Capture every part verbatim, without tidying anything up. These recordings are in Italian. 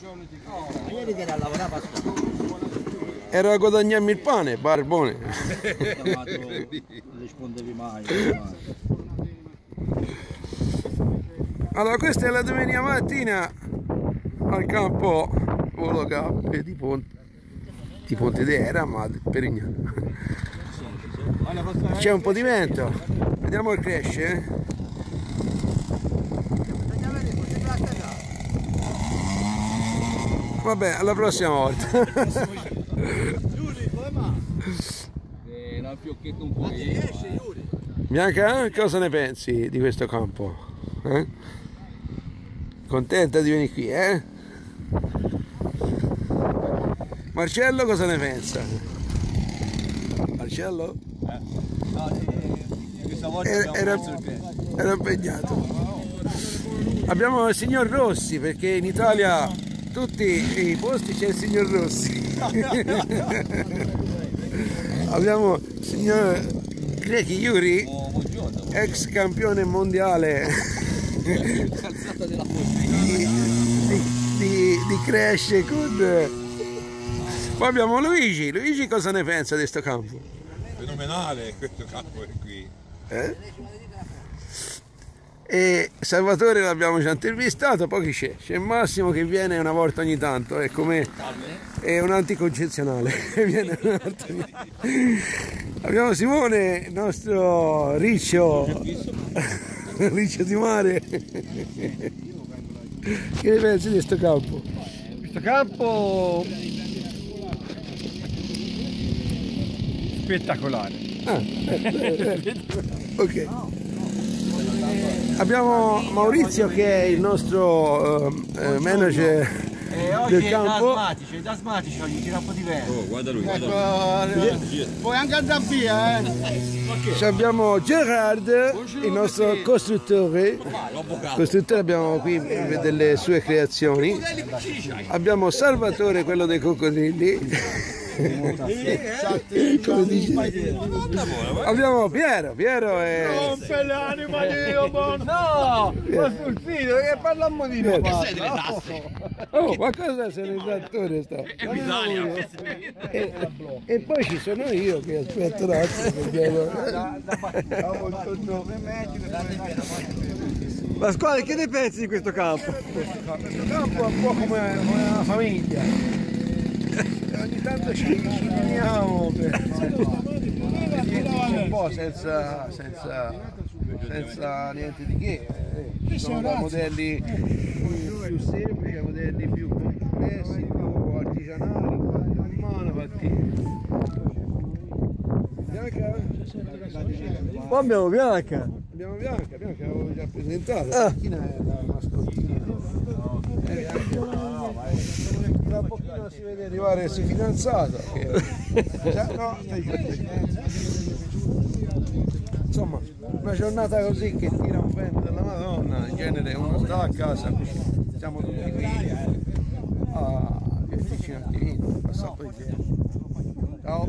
Ieri che era a lavorare Pasquale. Era a guadagnarmi il pane, barbone. Non rispondevi mai. Allora, questa è la domenica mattina al campo Volo Cappe di Ponte, di Ponte d'Era, ma Perignano. C'è un po' di vento, vediamo che cresce. Eh? Vabbè, alla prossima volta. Bianca, cosa ne pensi di questo campo? Eh? Contenta di venire qui, eh? Marcello cosa ne pensa? Marcello? Eh. No, eh, questa volta era, era, era impegnato. Abbiamo il signor Rossi, perché in Italia tutti i posti c'è il signor Rossi. Abbiamo il signor Grechi Yuri, oh, ex campione mondiale di, di, di, di crash con... Poi abbiamo Luigi. Luigi cosa ne pensa di questo campo? Fenomenale questo campo qui. Eh? E Salvatore l'abbiamo già intervistato, poi chi c'è? C'è Massimo che viene una volta ogni tanto, è come è un anticoncezionale. Viene una volta ogni... Abbiamo Simone, il nostro riccio, riccio di mare. Che ne pensi di questo campo? Questo campo spettacolare. Ah, eh, eh, ok. Abbiamo Maurizio che è il nostro uh, manager del campo. Asmatici, da asmatici oggi tira un po' di vento. Oh, guarda lui, guarda lui. Puoi anche andare via, eh? Abbiamo Gerard, il nostro costruttore. Costruttore, abbiamo qui delle sue creazioni. Abbiamo Salvatore, quello dei coccodrilli. Come dici? Abbiamo Piero, Piero è... Rompe l'anima Dio, no! Ma sul figlio che parliamo di noi. Oh, ma cosa sei il trattore sta? E, e poi ci sono io che aspetto l'attimo. Pasquale, che ne pensi di questo campo? Questo campo è un po' come una famiglia. Ogni tanto ci, ci riuniamo per un po' senza, senza, senza niente di che. Ci sono da modelli più semplici a modelli più complessi, più artigianali, man mano fatti. Bianca? Poi abbiamo Bianca. Abbiamo Bianca, Bianca l'avevo già presentata. Ah. Chi è la mascottina? Eh, tra un pochino si vede arrivare il suo fidanzato. Che... no, stai... Insomma, una giornata così che tira un vento della Madonna, in genere uno sta a casa, siamo tutti qui a vestirci un attimino, passare un po' di tempo. Ciao!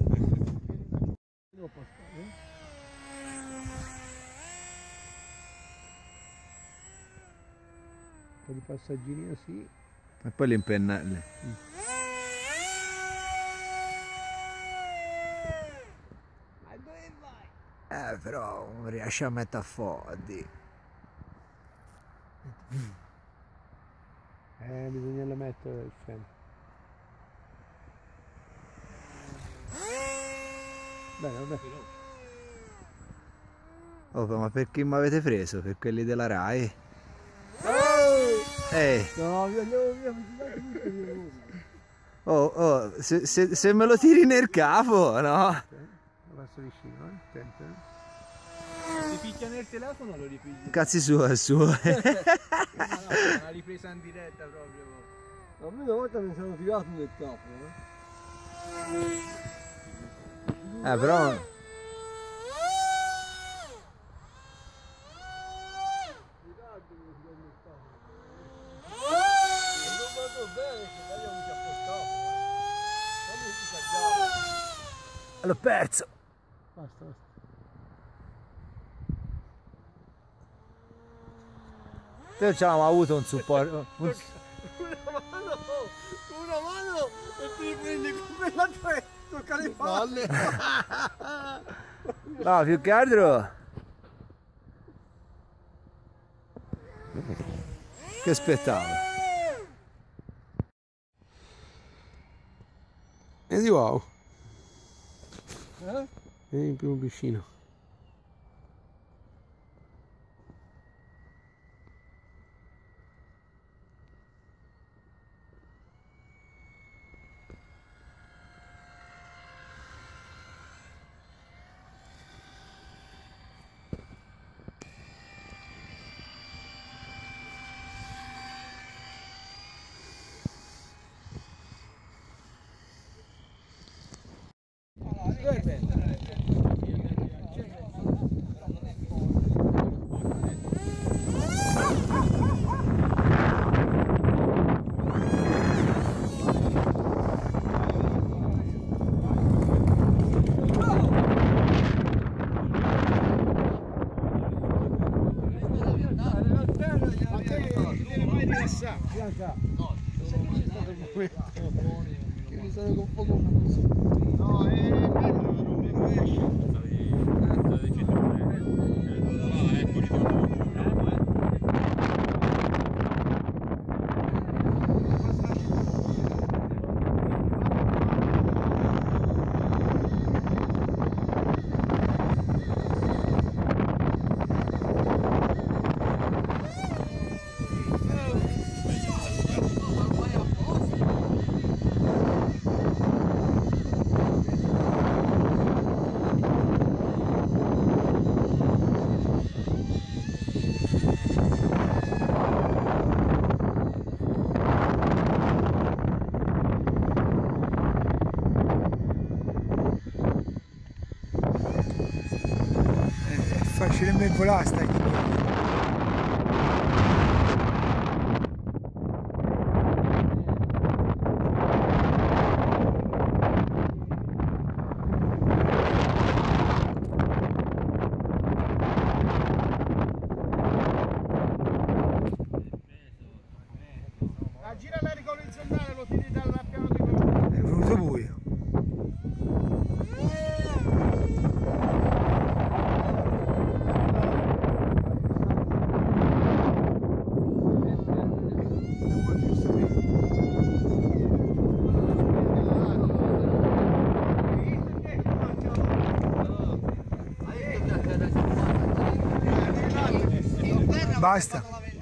Un po' di passaggini così. E poi le impennelle. Mm. Eh, però non riesce a mettere a fuori. Eh, bisogna mettere il freno. Bene, vabbè. Oh, ma per chi mi avete preso? Per quelli della Rai? Ehi! No, vi andiamo via, mi Oh, oh, se, se, se me lo tiri nel capo, no? Passo vicino, eh? Attento, eh? Si picchia nel telefono lo ripigli. Cazzi suo, è suo. No, no, una ripresa in diretta proprio. A me una volta mi sono tirato nel capo, eh? Eh, però... L'ho perso! Basta, basta. Noi ci avevamo avuto un supporto. Un... spalle. No, più che altro. Che spettacolo. E di wow. Eh? E in più vicino. Che mi sono un po' confuso. No, è bello, non mi rovescia. Facile volare sta qui. Gira l'arico orizzontale, lo tiri dal piano di quello. È venuto buio. Basta.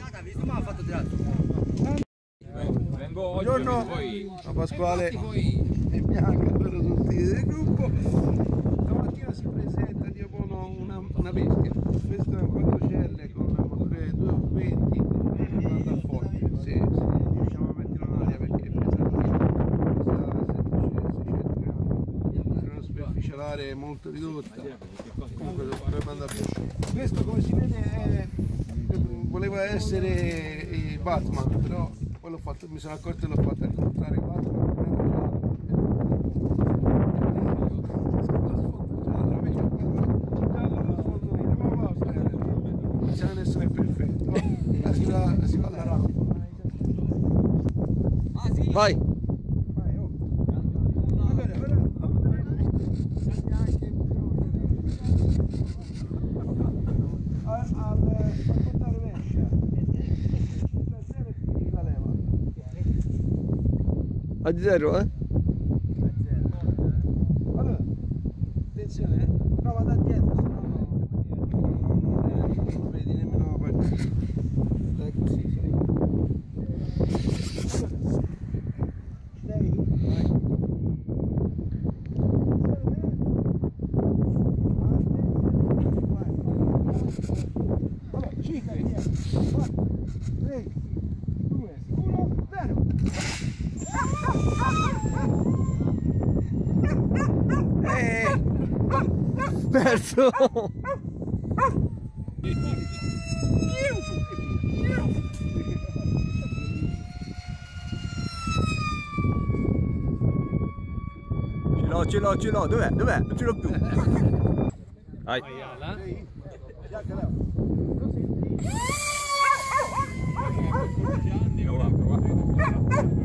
Buongiorno, sono Pasquale e Bianca, loro tutti del gruppo. Stamattina si presenta Dio Buono una, una bestia. Questo è un quattrocelle con un motore duecentoventi e manda forte. Se, se riusciamo a metterlo in aria perché pesa settecento grammi. È una superficialare molto ridotta. Comunque dovrebbe andare bene. Questo come si vede è, voleva essere il Batman, però poi l'ho fatto, mi sono accorto e l'ho fatto al contrario. Batman bisogna essere perfetto. La si va, la si va alla rampa. Vai! Vai, oh. Allora, ora... Al, al contare vescia. La leva. A zero, eh? Allora, attenzione, eh. Prova da dietro, se no non, non, non vedi nemmeno la partita. Dai così, sai. Dai, vai. Allora, cinque, quattro, tre, due, uno, zero. Eh! Perso! Ce l'ho, ce l'ho, ce l'ho, dov'è? Dov'è? Non ce l'ho più. Vai. Anni, l'ho provato.